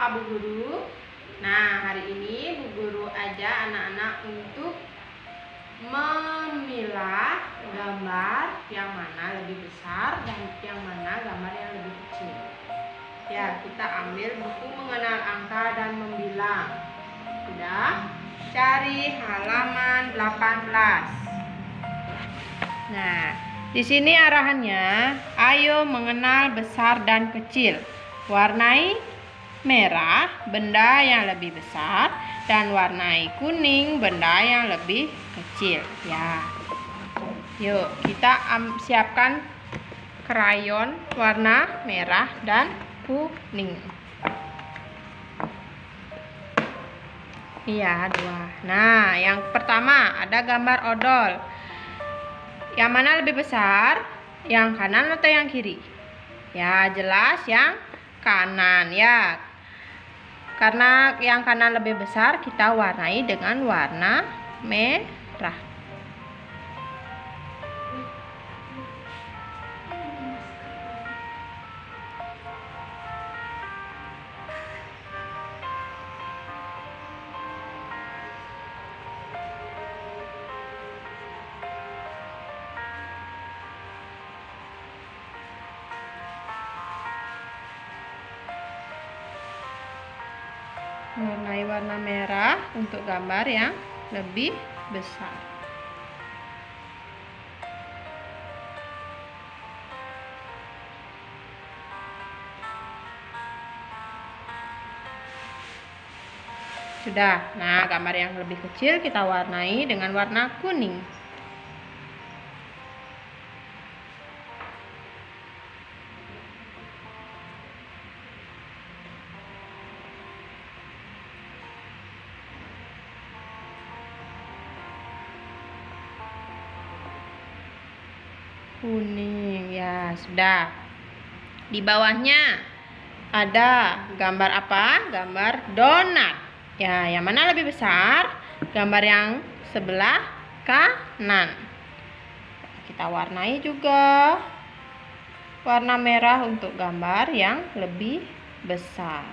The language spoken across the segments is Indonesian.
Bu Guru. Nah, hari ini Bu Guru ajak anak-anak untuk memilah gambar yang mana lebih besar dan yang mana gambar yang lebih kecil. Ya, kita ambil buku mengenal angka dan membilang. Sudah, cari halaman 18. Nah, di sini arahannya, ayo mengenal besar dan kecil. Warnai merah benda yang lebih besar dan warnai kuning benda yang lebih kecil. Ya. Yuk, kita siapkan krayon warna merah dan kuning. Iya, 2. Nah, yang pertama ada gambar odol. Yang mana lebih besar? Yang kanan atau yang kiri? Ya, jelas yang kanan ya. Karena yang kanan lebih besar, kita warnai dengan warna merah. Warnai warna merah untuk gambar yang lebih besar. Sudah. Nah, gambar yang lebih kecil kita warnai dengan warna kuning. Kuning ya, sudah. Di bawahnya ada gambar apa? Gambar donat. Ya, yang mana lebih besar? Gambar yang sebelah kanan. Kita warnai juga warna merah untuk gambar yang lebih besar.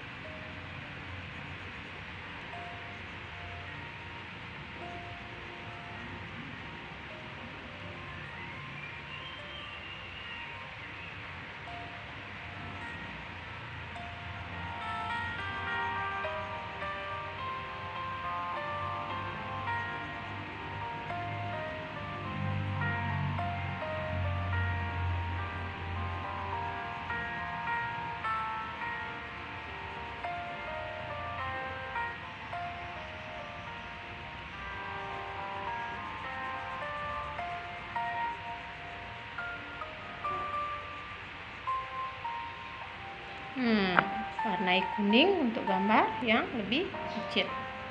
Warnai kuning untuk gambar yang lebih kecil.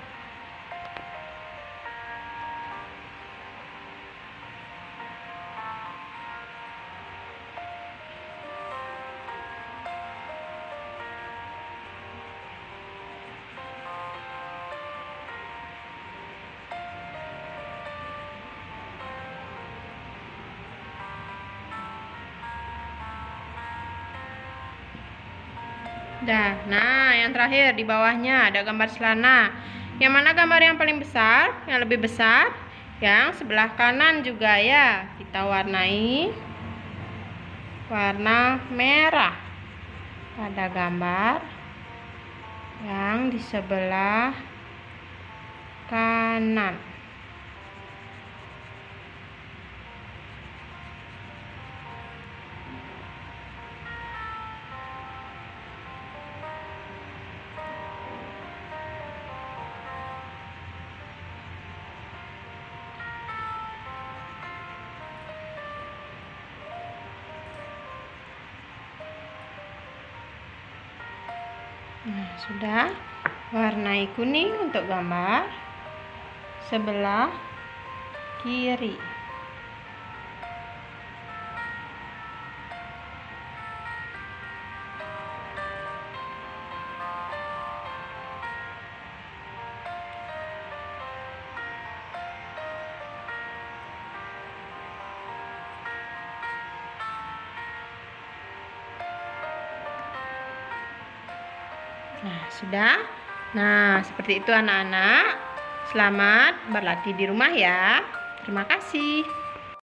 Nah, yang terakhir di bawahnya ada gambar celana. Yang mana gambar yang paling besar? Yang lebih besar? Yang sebelah kanan juga ya. Kita warnai warna merah pada gambar yang di sebelah kanan. Nah, sudah. Warnai kuning untuk gambar sebelah kiri. Nah, sudah. Nah, seperti itu anak-anak. Selamat berlatih di rumah ya. Terima kasih.